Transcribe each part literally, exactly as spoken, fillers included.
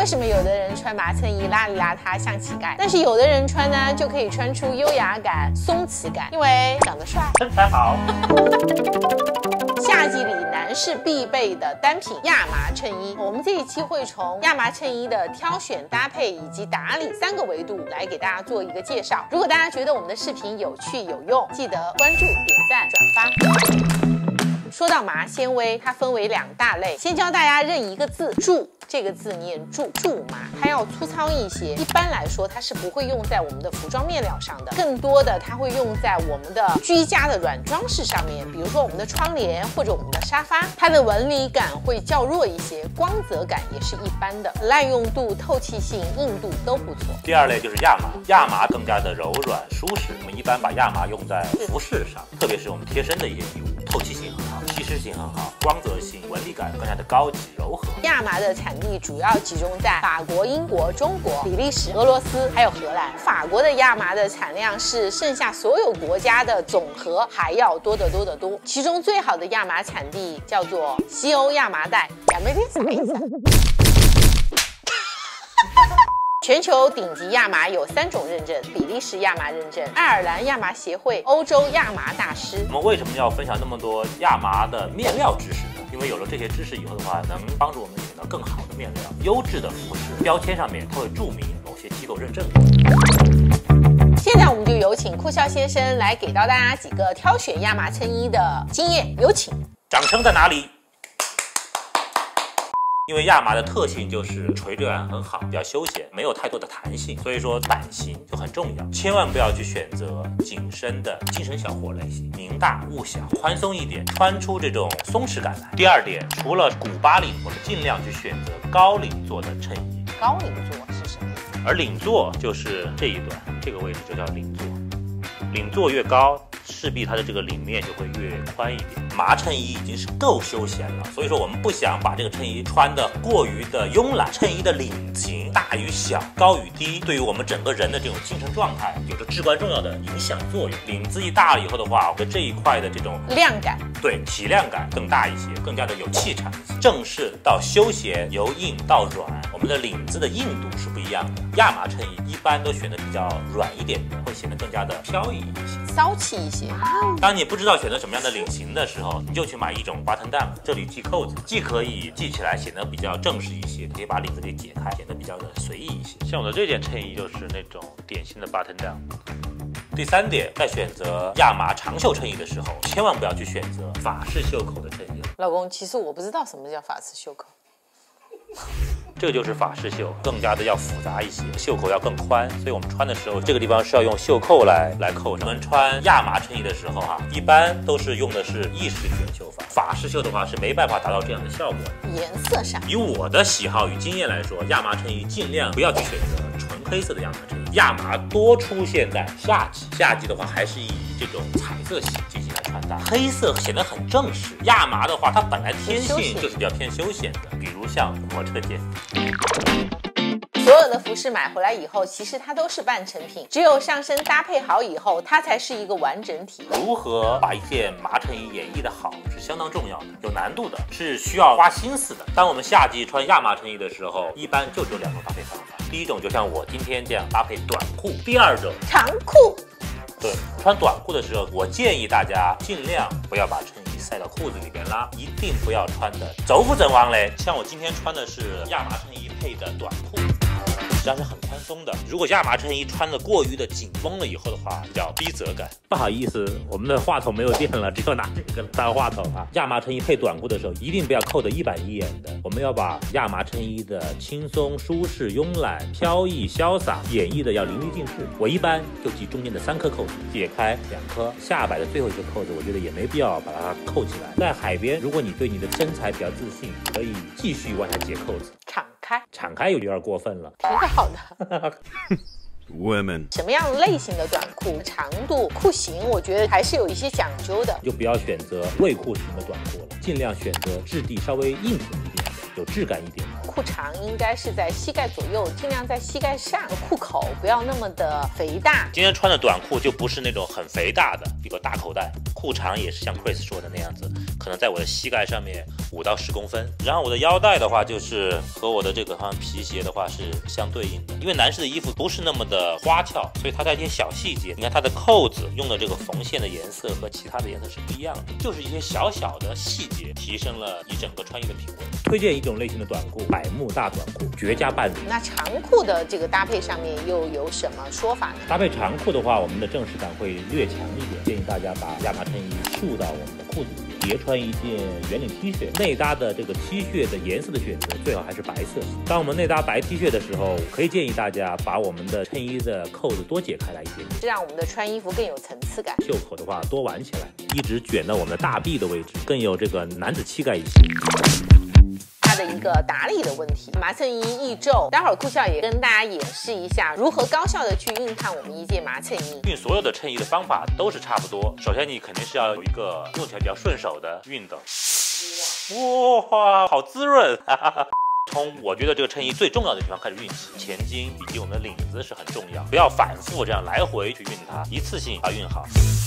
为什么有的人穿麻衬衣邋里邋遢像乞丐，但是有的人穿呢就可以穿出优雅感、松弛感？因为长得帅， 身材好。 夏季里男士必备的单品亚麻衬衣，我们这一期会从亚麻衬衣的挑选、搭配以及打理三个维度来给大家做一个介绍。如果大家觉得我们的视频有趣有用，记得关注、点赞、转发。说到麻纤维，它分为两大类，先教大家认一个字，苎。这个字念苎，苎麻，它要粗糙一些。一般来说，它是不会用在我们的服装面料上的，更多的它会用在我们的居家的软装饰上面，比如说我们的窗帘或者我们的沙发，它的纹理感会较弱一些，光泽感也是一般的，耐用度、透气性、硬度都不错。 第二类就是亚麻，亚麻更加的柔软舒适，我们一般把亚麻用在服饰上，特别是我们贴身的一些衣物，透气性很好，吸湿性很好，光泽性、纹理感更加的高级柔和。 亚麻的产地主要集中在法国、英国、中国、比利时、俄罗斯还有荷兰。法国的亚麻的产量是剩下所有国家的总和还要多得多得多。其中最好的亚麻产地叫做西欧亚麻带，亚麻带啥意思？全球顶级亚麻有三种认证：比利时亚麻认证、爱尔兰亚麻协会、欧洲亚麻大师。 我们为什么要分享那么多亚麻的面料知识呢？因为有了这些知识以后的话，能帮助我们选到更好的面料、优质的服饰。标签上面它会注明某些机构认证。 现在我们就有请酷肖先生来给到大家几个挑选亚麻衬衣的经验，有请。 掌声在哪里？因为亚麻的特性就是垂坠感很好，比较休闲，没有太多的弹性，所以说版型就很重要，千万不要去选择紧身的精神小伙类型，宁大勿小，宽松一点，穿出这种松弛感来。第二点，除了古巴领，我们尽量去选择高领做的衬衣。 高领做是什么意思？ 而领座就是这一段，这个位置就叫领座。领座越高，势必它的这个领面就会越宽一点。麻衬衣已经是够休闲了，所以说我们不想把这个衬衣穿得过于的慵懒。衬衣的领型大与小、高与低，对于我们整个人的这种精神状态有着至关重要的影响作用。领子一大了以后的话，我的这一块的这种亮感， 对体量感更大一些，更加的有气场一些。正式到休闲，由硬到软，我们的领子的硬度是不一样的。亚麻衬衣一般都选的比较软一点的，会显得更加的飘逸一些， 骚气一些。 当你不知道选择什么样的领型的时候，你就去买一种 button down， 这里系扣子，既可以系起来显得比较正式一些，可以把领子给解开，显得比较的随意一些。像我的这件衬衣就是那种典型的 button down。第三点，在选择亚麻长袖衬衣的时候，千万不要去选择法式袖口的衬衣。 老公，其实我不知道什么叫法式袖口。 这个就是法式袖，更加的要复杂一些，袖口要更宽，所以我们穿的时候，这个地方是要用袖扣来来扣上。我们穿亚麻衬衣的时候哈、啊，一般都是用的是意式卷袖法，法式袖的话是没办法达到这样的效果的。 颜色上， 以我的喜好与经验来说，亚麻衬衣尽量不要去选择纯黑色的亚麻衬衣，亚麻多出现在夏季，夏季的话还是以这种彩色系进行来穿搭，黑色显得很正式。亚麻的话，它本来天性就是比较偏休闲的，比如像我这件。 所有的服饰买回来以后，其实它都是半成品，只有上身搭配好以后，它才是一个完整体。 如何把一件麻衬衣演绎的好是相当重要的，有难度的，是需要花心思的。当我们夏季穿亚麻衬衣的时候，一般就只有两种搭配方法。第一种就像我今天这样搭配短裤，第二种长裤。 对，穿短裤的时候，我建议大家尽量不要把衬衣塞到裤子里边啦，一定不要穿的走不整王嘞。像我今天穿的是亚麻衬衣配的短裤，实际上是很宽松的。如果亚麻衬衣穿的过于的紧绷了以后的话，比较逼仄感。不好意思，我们的话筒没有电了，只有拿这个当话筒啊。亚麻衬衣配短裤的时候，一定不要扣得一板一眼的，我们要把亚麻衬衣的轻松、舒适、慵懒、飘逸、潇洒演绎的要淋漓尽致。我一般就系中间的三颗扣子，解开两颗，下摆的最后一颗扣子，我觉得也没必要把它扣起来。在海边，如果你对你的身材比较自信，可以继续往下解扣子， 敞开， 敞开有点过分了， 挺好的。 Women 什么样类型的短裤、长度、裤型，我觉得还是有一些讲究的。 就不要选择卫裤型的短裤了，尽量选择质地稍微硬挺一点的，有质感一点的。 裤长应该是在膝盖左右，尽量在膝盖上，裤口不要那么的肥大。 今天穿的短裤就不是那种很肥大的，一个大口袋， 裤长也是像 Chris 说的那样子，可能在我的膝盖上面五到十公分。然后我的腰带的话，就是和我的这个好像皮鞋的话是相对应的。因为男士的衣服不是那么的花俏，所以它在一些小细节，你看它的扣子用的这个缝线的颜色和其他的颜色是不一样的，就是一些小小的细节提升了一整个穿衣的品味。推荐一种类型的短裤，百慕大短裤，绝佳伴侣。 那长裤的这个搭配上面又有什么说法呢？ 搭配长裤的话，我们的正式感会略强一点，建议大家把亚麻衬衣束到我们的裤子里面，叠穿一件圆领 T 恤，内搭的这个 T 恤的颜色的选择最好还是白色。当我们内搭白 T 恤的时候，可以建议大家把我们的衬衣的扣子多解开来一点点， 这让我们的穿衣服更有层次感。 袖口的话多挽起来，一直卷到我们的大臂的位置，更有这个男子气概一些。 它的一个打理的问题，麻衬衣易皱，待会儿酷笑也跟大家演示一下如何高效的去熨烫我们一件麻衬衣。 熨所有的衬衣的方法都是差不多，首先你肯定是要有一个用起来比较顺手的熨斗。哇，好滋润！从我觉得这个衬衣最重要的地方开始熨起，前襟以及我们的领子是很重要，不要反复这样来回去熨它，一次性把它熨好，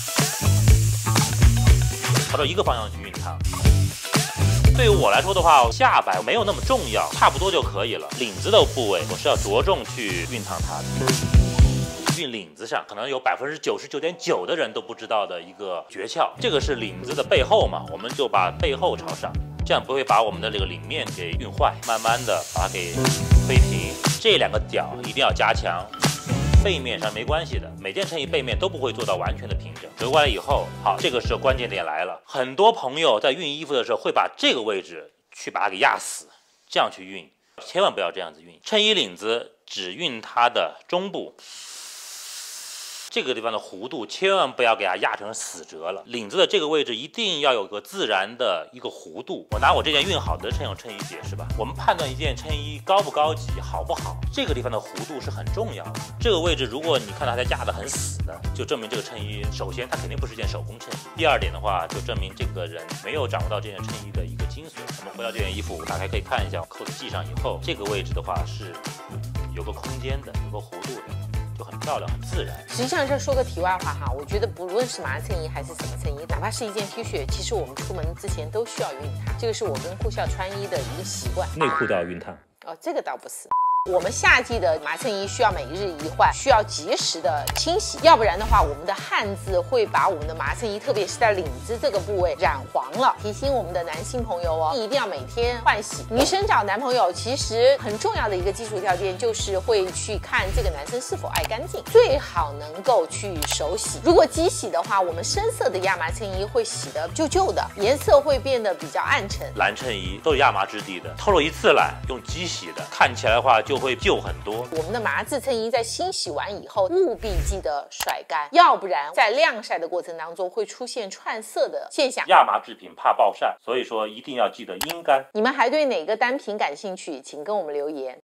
朝着一个方向去熨烫。对于我来说的话，下摆没有那么重要，差不多就可以了。领子的部位我是要着重去熨烫它的。熨领子上可能有百分之九十九点九的人都不知道的一个诀窍，这个是领子的背后嘛，我们就把背后朝上，这样不会把我们的这个领面给熨坏，慢慢的把它给推平。这两个角一定要加强。背面上没关系的，每件衬衣背面都不会做到完全的平整。折过来以后，好，这个时候关键点来了。很多朋友在熨衣服的时候会把这个位置去把它给压死，这样去熨，千万不要这样子熨。衬衣领子只熨它的中部。这个地方的弧度千万不要给它压成死折了，领子的这个位置一定要有个自然的一个弧度。我拿我这件熨好的衬用衬衣解释吧，我们判断一件衬衣高不高级、好不好，这个地方的弧度是很重要的。这个位置如果你看到它压得很死的，就证明这个衬衣首先它肯定不是件手工衬衣，第二点的话就证明这个人没有掌握到这件衬衣的一个精髓。我们回到这件衣服，打开可以看一下，扣子系上以后，这个位置的话是有个空间的，有个弧度的。就很漂亮，很自然。 实际上，这说个题外话哈，我觉得不论是麻衬衣还是什么衬衣，哪怕是一件 T 恤，其实我们出门之前都需要熨它。这个是我跟酷笑穿衣的一个习惯。 内裤都要熨烫。 哦，这个倒不是。我们夏季的麻衬衣需要每日一换，需要及时的清洗，要不然的话，我们的汗渍会把我们的麻衬衣，特别是在领子这个部位染黄了。提醒我们的男性朋友哦，一定要每天换洗。女生找男朋友其实很重要的一个基础条件就是会去看这个男生是否爱干净，最好能够去手洗。如果机洗的话，我们深色的亚麻衬衣会洗得旧旧的，颜色会变得比较暗沉。 蓝衬衣都是亚麻质地的，透露一次染用机洗的，看起来的话就会旧很多。 我们的麻质衬衣在清洗完以后，务必记得甩干，要不然在晾晒的过程当中会出现串色的现象。 亚麻制品怕暴晒，所以说一定要记得阴干。 你们还对哪个单品感兴趣？请跟我们留言。